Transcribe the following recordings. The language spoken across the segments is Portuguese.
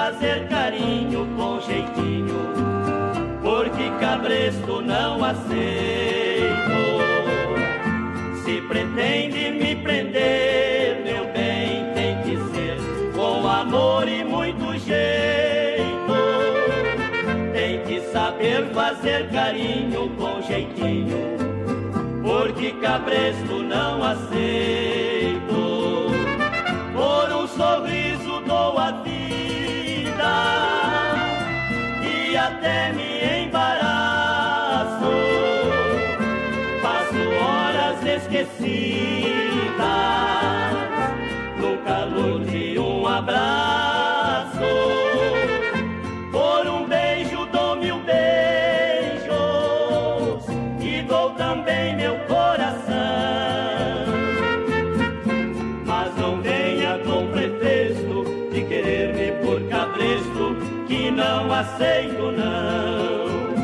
fazer carinho com jeitinho, porque cabresto não aceito. Se pretende me prender, meu bem, tem que ser com amor e muito jeito. Tem que saber fazer carinho com jeitinho, porque cabresto não aceito. Por um sorriso dou a vida e até me embaraço. Passo horas esquecidas no calor de um abraço. Por um beijo dou 1000 beijos e dou também meu coração. Mas não venha com pretexto de querer-me por cabresto, que não aceito não.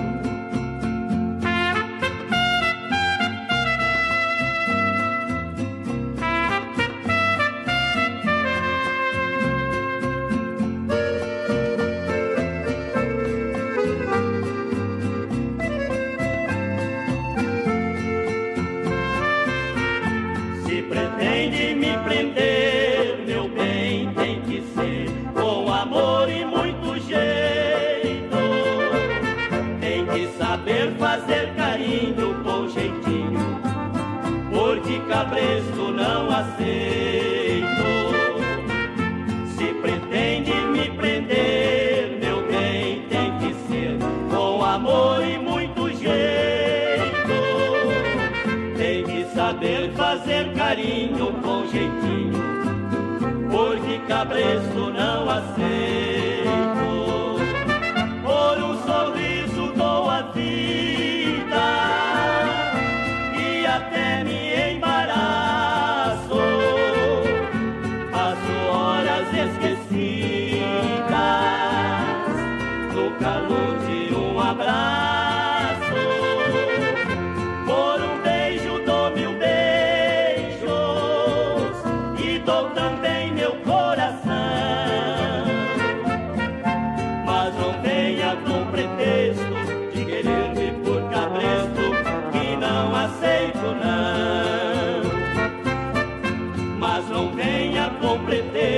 Se pretende me prender, meu bem, tem que ser com amor e muito jeito. Tem que saber fazer carinho com jeitinho, porque cabresto não aceito. Se pretende me prender, meu bem, tem que ser com amor e muito jeito. Tem que saber fazer carinho com jeitinho, porque cabresto não aceito. Por um sorriso dou a vida e até me embaraço. Passo horas esquecidas no calor de um abraço. Por um beijo dou 1000 beijos e dou também meu coração. Mas não venha com pretexto de querer-me por cabresto, que não aceito não. Mas não venha com pretexto